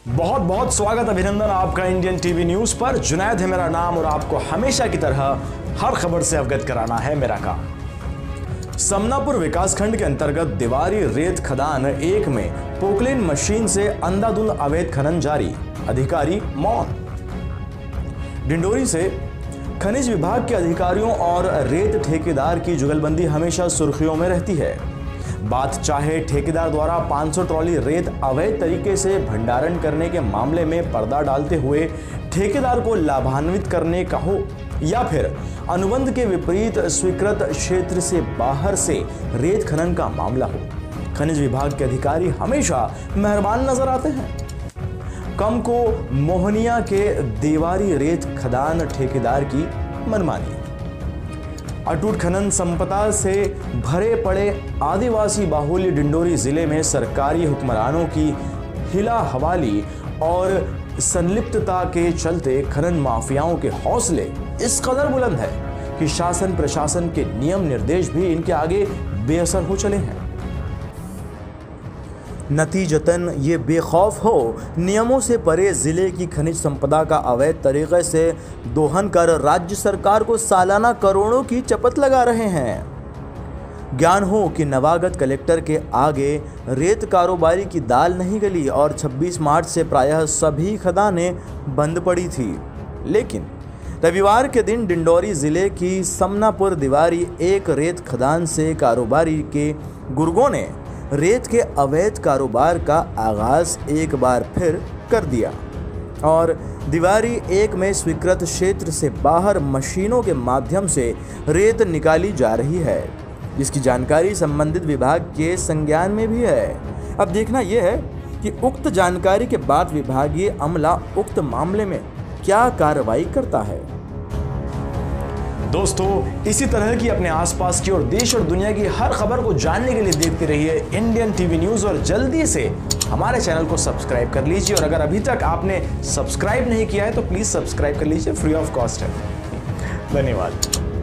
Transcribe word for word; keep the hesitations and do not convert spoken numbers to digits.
बहुत बहुत स्वागत, अभिनंदन आपका इंडियन टीवी न्यूज पर। जुनैद है मेरा नाम और आपको हमेशा की तरह हर खबर से अवगत कराना है मेरा काम। समनापुर विकासखंड के अंतर्गत दीवारी रेत खदान एक में पोकलेन मशीन से अंधाधुंध अवैध खनन जारी, अधिकारी मौन। डिंडोरी से खनिज विभाग के अधिकारियों और रेत ठेकेदार की जुगलबंदी हमेशा सुर्खियों में रहती है। बात चाहे ठेकेदार द्वारा पाँच सौ ट्रॉली रेत अवैध तरीके से भंडारण करने के मामले में पर्दा डालते हुए ठेकेदार को लाभान्वित करने का हो, या फिर अनुबंध के विपरीत स्वीकृत क्षेत्र से बाहर से रेत खनन का मामला हो, खनिज विभाग के अधिकारी हमेशा मेहरबान नजर आते हैं। कम को मोहनिया के देवारी रेत खदान ठेकेदार की मनमानी। अटूट खनन संपदा से भरे पड़े आदिवासी बाहुल्य डिंडोरी जिले में सरकारी हुक्मरानों की हिला हवाली और संलिप्तता के चलते खनन माफियाओं के हौसले इस कदर बुलंद है कि शासन प्रशासन के नियम निर्देश भी इनके आगे बेअसर हो चले हैं। नतीजतन ये बेखौफ हो नियमों से परे जिले की खनिज संपदा का अवैध तरीके से दोहन कर राज्य सरकार को सालाना करोड़ों की चपत लगा रहे हैं। ज्ञान हो कि नवागत कलेक्टर के आगे रेत कारोबारी की दाल नहीं गली और छब्बीस मार्च से प्रायः सभी खदानें बंद पड़ी थी। लेकिन रविवार के दिन डिंडोरी जिले की समनापुर दीवारी एक रेत खदान से कारोबारी के गुर्गों ने रेत के अवैध कारोबार का आगाज एक बार फिर कर दिया और दीवारी एक में स्वीकृत क्षेत्र से बाहर मशीनों के माध्यम से रेत निकाली जा रही है, जिसकी जानकारी संबंधित विभाग के संज्ञान में भी है। अब देखना यह है कि उक्त जानकारी के बाद विभागीय अमला उक्त मामले में क्या कार्रवाई करता है। दोस्तों, इसी तरह की अपने आसपास की और देश और दुनिया की हर खबर को जानने के लिए देखते रहिए इंडियन टीवी न्यूज और जल्दी से हमारे चैनल को सब्सक्राइब कर लीजिए। और अगर अभी तक आपने सब्सक्राइब नहीं किया है तो प्लीज सब्सक्राइब कर लीजिए, फ्री ऑफ कॉस्ट है। धन्यवाद।